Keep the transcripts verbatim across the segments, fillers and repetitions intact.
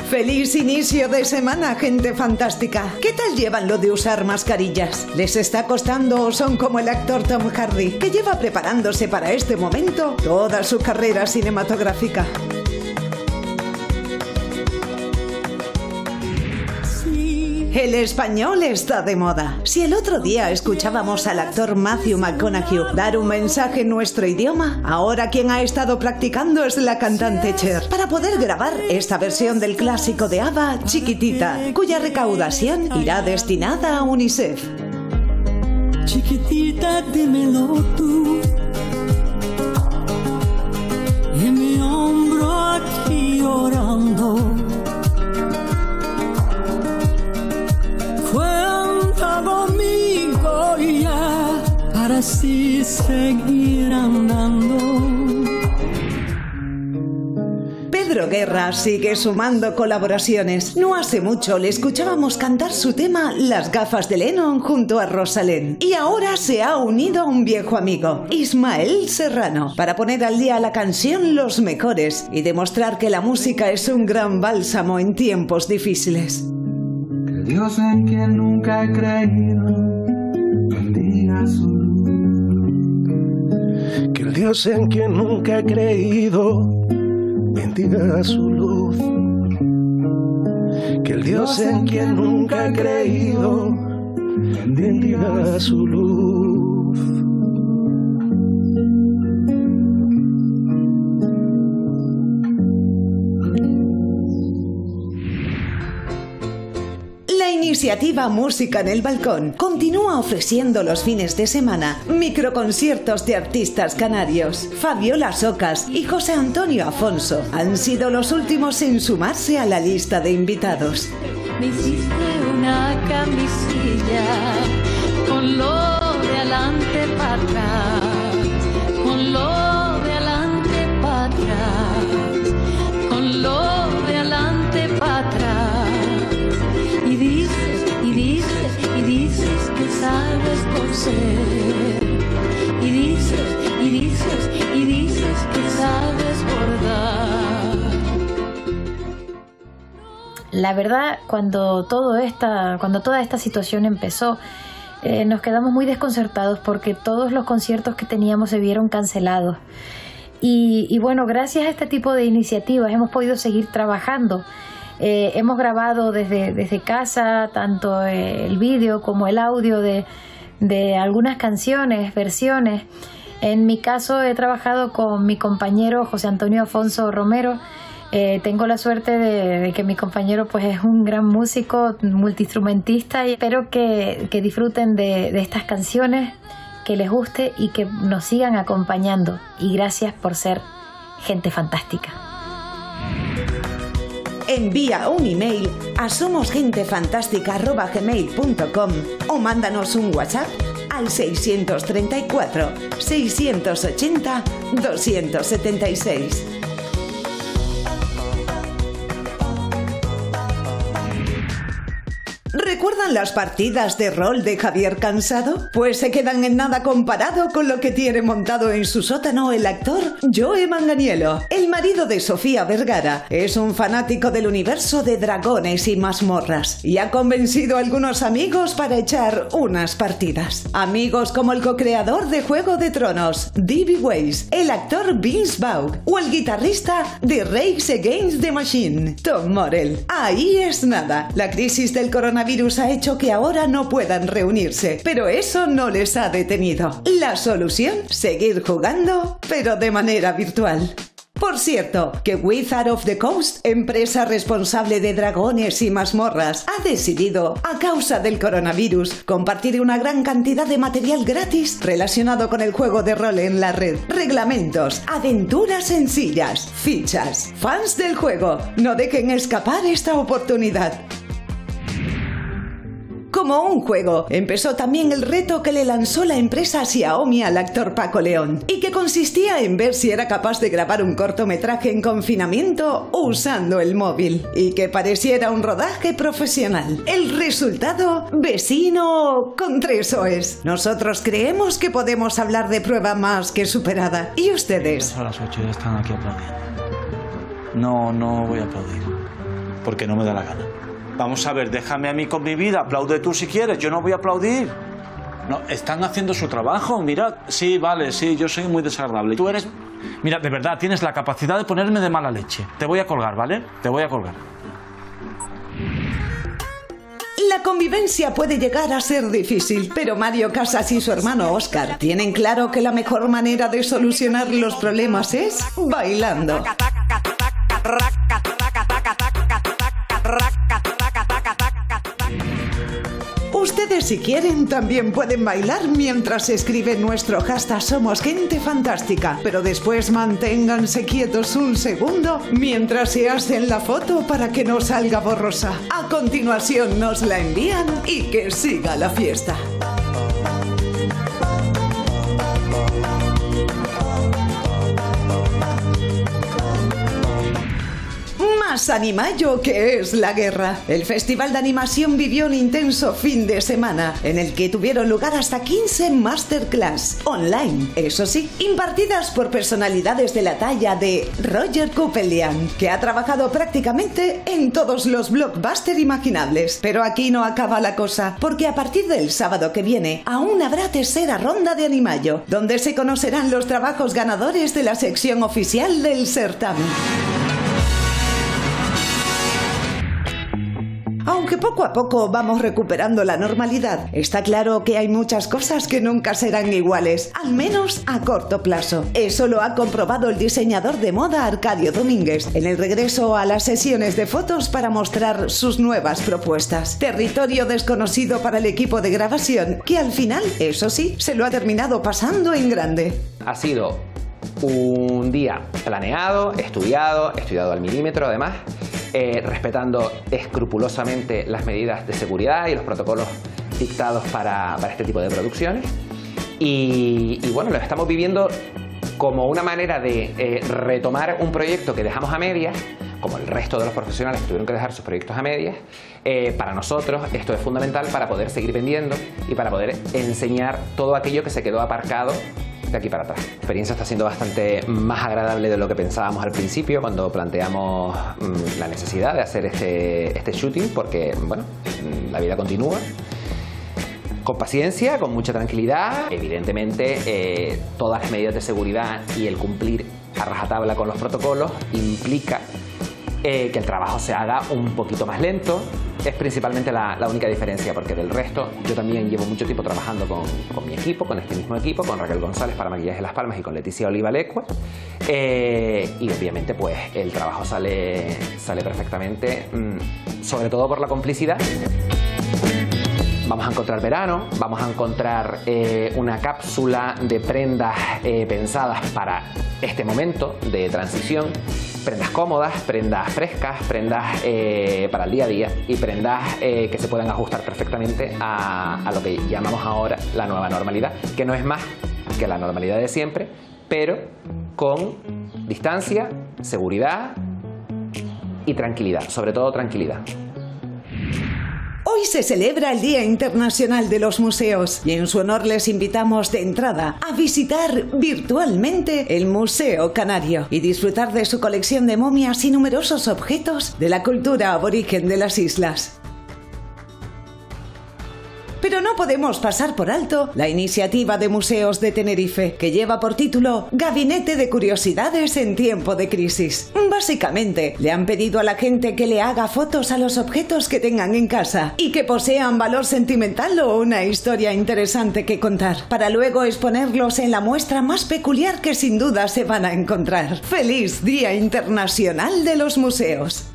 Feliz inicio de semana, gente fantástica. ¿Qué tal llevan lo de usar mascarillas? ¿Les está costando o son como el actor Tom Hardy, que lleva preparándose para este momento toda su carrera cinematográfica? El español está de moda. Si el otro día escuchábamos al actor Matthew McConaughey dar un mensaje en nuestro idioma, ahora quien ha estado practicando es la cantante Cher, para poder grabar esta versión del clásico de ABBA, Chiquitita, cuya recaudación irá destinada a UNICEF. Chiquitita, dímelo tú, y mi hombro aquí llorando. Cuenta conmigo ya, para así seguir andando. Pedro Guerra sigue sumando colaboraciones. No hace mucho le escuchábamos cantar su tema Las gafas de Lennon junto a Rosalén. Y ahora se ha unido a un viejo amigo, Ismael Serrano, para poner al día la canción Los Mejores y demostrar que la música es un gran bálsamo en tiempos difíciles. Dios en quien nunca he creído, bendiga su luz. Que el Dios en quien nunca he creído, bendiga su luz. Que el Dios en quien nunca he creído, bendiga su luz. La iniciativa Música en el Balcón continúa ofreciendo los fines de semana microconciertos de artistas canarios. Fabiola Socas y José Antonio Afonso han sido los últimos en sumarse a la lista de invitados. Me hiciste una camisilla con lo de adelante para atrás, con lo de adelante para atrás, con lo de adelante para atrás. Y dices, y dices, y dices que sabes coser. Y dices, y dices, y dices que sabes bordar. La verdad, cuando todo esta, cuando toda esta situación empezó, eh, nos quedamos muy desconcertados porque todos los conciertos que teníamos se vieron cancelados. Y, y bueno, gracias a este tipo de iniciativas hemos podido seguir trabajando. Eh, hemos grabado desde, desde casa tanto el vídeo como el audio de, de algunas canciones, versiones. En mi caso he trabajado con mi compañero José Antonio Afonso Romero. Eh, tengo la suerte de, de que mi compañero pues es un gran músico, multiinstrumentista, y espero que, que disfruten de, de estas canciones, que les guste y que nos sigan acompañando. Y gracias por ser gente fantástica. Envía un email a somosgentefantástica arroba gmail punto com o mándanos un WhatsApp al seiscientos treinta y cuatro, seiscientos ochenta, doscientos setenta y seis. ¿Recuerdan las partidas de rol de Javier Cansado? Pues se quedan en nada comparado con lo que tiene montado en su sótano el actor Joe Manganiello. El marido de Sofía Vergara es un fanático del universo de dragones y mazmorras y ha convencido a algunos amigos para echar unas partidas. Amigos como el co-creador de Juego de Tronos, D B Weiss, el actor Vince Vaughn o el guitarrista de Rage Against the Machine, Tom Morell. Ahí es nada. La crisis del coronavirus ha hecho que ahora no puedan reunirse, pero eso no les ha detenido. La solución, seguir jugando, pero de manera virtual. Por cierto, que Wizard of the Coast, empresa responsable de dragones y mazmorras, ha decidido, a causa del coronavirus, compartir una gran cantidad de material gratis relacionado con el juego de rol en la red. Reglamentos, aventuras sencillas, fichas. Fans del juego, no dejen escapar esta oportunidad. Como un juego, empezó también el reto que le lanzó la empresa Xiaomi al actor Paco León, y que consistía en ver si era capaz de grabar un cortometraje en confinamiento usando el móvil, y que pareciera un rodaje profesional. El resultado, vecino con tres oes. Nosotros creemos que podemos hablar de prueba más que superada. ¿Y ustedes? A las ocho ya están aquí aplaudiendo. No, no voy a aplaudir. porque no me da la gana. Vamos a ver, déjame a mí con mi vida, aplaude tú si quieres, yo no voy a aplaudir. No, están haciendo su trabajo, mira, sí, vale, sí, yo soy muy desagradable. Tú eres... Mira, de verdad, tienes la capacidad de ponerme de mala leche. Te voy a colgar, ¿vale? Te voy a colgar. La convivencia puede llegar a ser difícil, pero Mario Casas y su hermano Óscar tienen claro que la mejor manera de solucionar los problemas es bailando. Ustedes, si quieren, también pueden bailar mientras escriben nuestro hashtag Somos Gente Fantástica, pero después manténganse quietos un segundo mientras se hacen la foto para que no salga borrosa. A continuación nos la envían y que siga la fiesta. Más Animayo que es la guerra. El Festival de Animación vivió un intenso fin de semana en el que tuvieron lugar hasta quince masterclass online, eso sí, impartidas por personalidades de la talla de Roger Kupelian, que ha trabajado prácticamente en todos los blockbusters imaginables. Pero aquí no acaba la cosa, porque a partir del sábado que viene aún habrá tercera ronda de Animayo, donde se conocerán los trabajos ganadores de la sección oficial del certamen. Aunque poco a poco vamos recuperando la normalidad, está claro que hay muchas cosas que nunca serán iguales, al menos a corto plazo. Eso lo ha comprobado el diseñador de moda Arcadio Domínguez en el regreso a las sesiones de fotos para mostrar sus nuevas propuestas. Territorio desconocido para el equipo de grabación, que al final, eso sí, se lo ha terminado pasando en grande. Ha sido un día planeado, estudiado, estudiado al milímetro además, eh, respetando escrupulosamente las medidas de seguridad y los protocolos dictados para, para este tipo de producciones. Y, y bueno, lo estamos viviendo como una manera de eh, retomar un proyecto que dejamos a medias, como el resto de los profesionales que tuvieron que dejar sus proyectos a medias. Eh, para nosotros esto es fundamental para poder seguir vendiendo y para poder enseñar todo aquello que se quedó aparcado de aquí para atrás. La experiencia está siendo bastante más agradable de lo que pensábamos al principio cuando planteamos mmm, la necesidad de hacer este, este shooting, porque bueno, la vida continúa. Con paciencia, con mucha tranquilidad. Evidentemente, eh, todas las medidas de seguridad y el cumplir a rajatabla con los protocolos implica eh, que el trabajo se haga un poquito más lento. Es principalmente la, la única diferencia, porque del resto yo también llevo mucho tiempo trabajando con, con mi equipo, con este mismo equipo, con Raquel González para Maquillaje Las Palmas y con Leticia Oliva Lecua. Eh, y obviamente pues el trabajo sale, sale perfectamente, mmm, sobre todo por la complicidad. Vamos a encontrar verano, vamos a encontrar eh, una cápsula de prendas eh, pensadas para este momento de transición. Prendas cómodas, prendas frescas, prendas eh, para el día a día y prendas eh, que se puedan ajustar perfectamente a, a lo que llamamos ahora la nueva normalidad, que no es más que la normalidad de siempre, pero con distancia, seguridad y tranquilidad, sobre todo tranquilidad. Hoy se celebra el Día Internacional de los Museos y en su honor les invitamos de entrada a visitar virtualmente el Museo Canario y disfrutar de su colección de momias y numerosos objetos de la cultura aborigen de las islas. Pero no podemos pasar por alto la iniciativa de Museos de Tenerife, que lleva por título Gabinete de Curiosidades en tiempo de crisis. Básicamente, le han pedido a la gente que le haga fotos a los objetos que tengan en casa y que posean valor sentimental o una historia interesante que contar, para luego exponerlos en la muestra más peculiar que sin duda se van a encontrar. ¡Feliz Día Internacional de los Museos!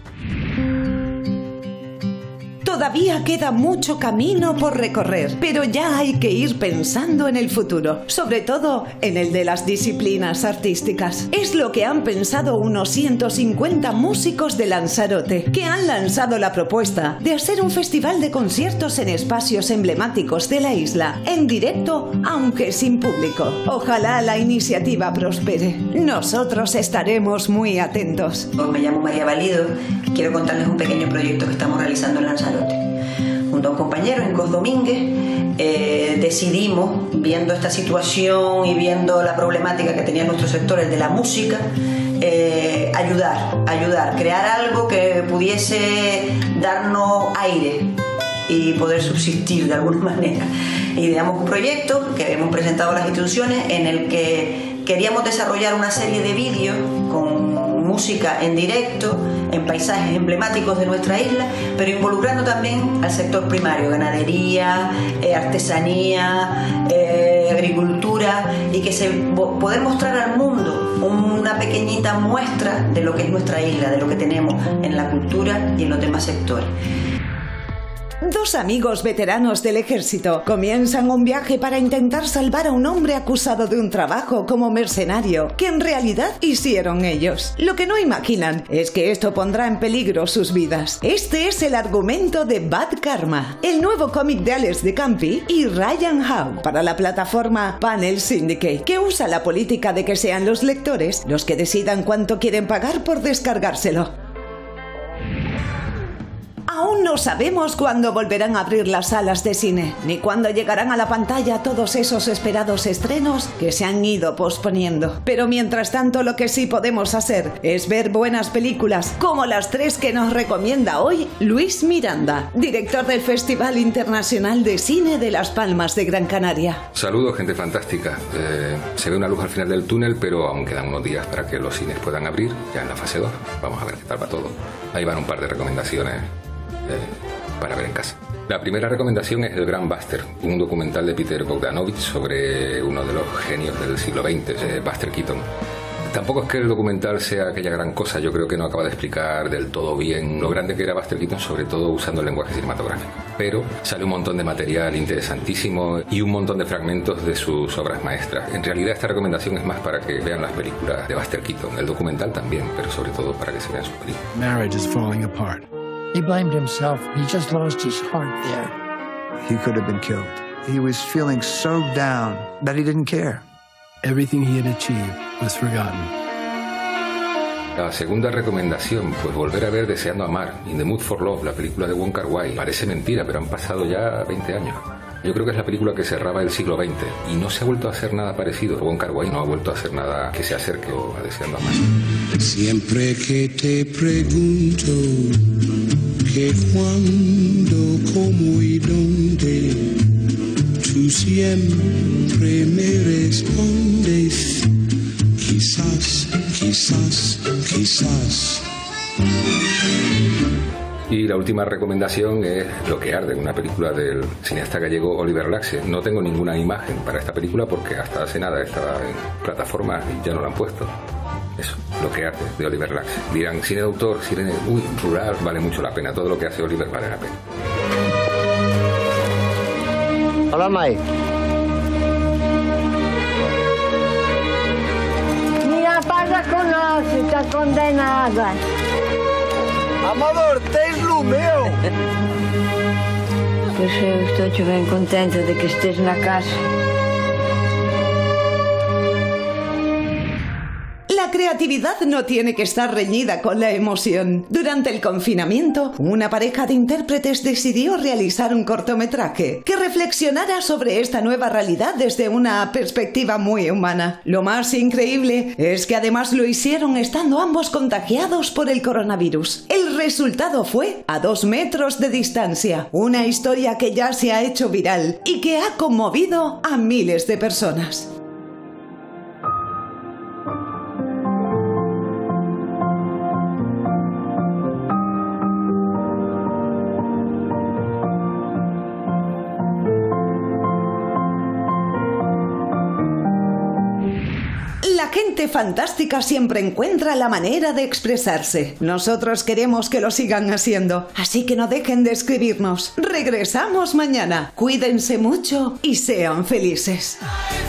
Todavía queda mucho camino por recorrer, pero ya hay que ir pensando en el futuro, sobre todo en el de las disciplinas artísticas. Es lo que han pensado unos ciento cincuenta músicos de Lanzarote, que han lanzado la propuesta de hacer un festival de conciertos en espacios emblemáticos de la isla, en directo, aunque sin público. Ojalá la iniciativa prospere. Nosotros estaremos muy atentos. Me llamo María Valido y quiero contarles un pequeño proyecto que estamos realizando en Lanzarote. Junto a un compañero, Incos Domínguez, eh, decidimos, viendo esta situación y viendo la problemática que tenía nuestro sector, el de la música, eh, ayudar, ayudar, crear algo que pudiese darnos aire y poder subsistir de alguna manera. Ideamos un proyecto que hemos presentado a las instituciones en el que queríamos desarrollar una serie de vídeos con música en directo, en paisajes emblemáticos de nuestra isla, pero involucrando también al sector primario, ganadería, eh, artesanía, eh, agricultura, y que se poder mostrar al mundo una pequeñita muestra de lo que es nuestra isla, de lo que tenemos en la cultura y en los demás sectores. Dos amigos veteranos del ejército comienzan un viaje para intentar salvar a un hombre acusado de un trabajo como mercenario que en realidad hicieron ellos. Lo que no imaginan es que esto pondrá en peligro sus vidas. Este es el argumento de Bad Karma, el nuevo cómic de Alex de Campi y Ryan Howe para la plataforma Panel Syndicate, que usa la política de que sean los lectores los que decidan cuánto quieren pagar por descargárselo. Aún no sabemos cuándo volverán a abrir las salas de cine, ni cuándo llegarán a la pantalla todos esos esperados estrenos que se han ido posponiendo. Pero mientras tanto, lo que sí podemos hacer es ver buenas películas, como las tres que nos recomienda hoy Luis Miranda, director del Festival Internacional de Cine de Las Palmas de Gran Canaria. Saludos, gente fantástica. Eh, se ve una luz al final del túnel, pero aún quedan unos días para que los cines puedan abrir, ya en la fase dos. Vamos a ver qué tal va todo. Ahí van un par de recomendaciones Eh, para ver en casa. La primera recomendación es El Gran Buster, un documental de Peter Bogdanovich sobre uno de los genios del siglo veinte, eh, Buster Keaton. Tampoco es que el documental sea aquella gran cosa, yo creo que no acaba de explicar del todo bien lo grande que era Buster Keaton, sobre todo usando el lenguaje cinematográfico. Pero sale un montón de material interesantísimo y un montón de fragmentos de sus obras maestras. En realidad esta recomendación es más para que vean las películas de Buster Keaton, el documental también, pero sobre todo para que se vean sus películas. Marriage is falling apart. He blamed himself. He just lost his heart there. He could have been killed. He was feeling so down that he didn't care. Everything he had achieved was forgotten. La segunda recomendación, pues volver a ver Deseando Amar, In the Mood for Love, la película de Wong Kar-wai. Parece mentira, pero han pasado ya veinte años. Yo creo que es la película que cerraba el siglo veinte y no se ha vuelto a hacer nada parecido. Wong Kar-wai no ha vuelto a hacer nada que se acerque a Deseando Amar. Siempre que te pregunto que cuándo, cómo y dónde, tú siempre me respondes, quizás, quizás, quizás. Y la última recomendación es Lo que arde, una película del cineasta gallego Oliver Laxe. No tengo ninguna imagen para esta película porque hasta hace nada estaba en plataformas y ya no la han puesto. Eso, Lo que arde, de Oliver Laxe. Dirán, cine de autor, cine uy, rural, vale mucho la pena. Todo lo que hace Oliver vale la pena. Hola, Mike. Mira, pasa con nosotros, estás condenada. Amador, tens lo meu. Pues eu estou ben contenta de que estés na casa. La creatividad no tiene que estar reñida con la emoción. Durante el confinamiento, una pareja de intérpretes decidió realizar un cortometraje que reflexionara sobre esta nueva realidad desde una perspectiva muy humana. Lo más increíble es que además lo hicieron estando ambos contagiados por el coronavirus. El resultado fue A dos metros de distancia, una historia que ya se ha hecho viral y que ha conmovido a miles de personas. La gente fantástica siempre encuentra la manera de expresarse. Nosotros queremos que lo sigan haciendo, así que no dejen de escribirnos. Regresamos mañana. Cuídense mucho y sean felices.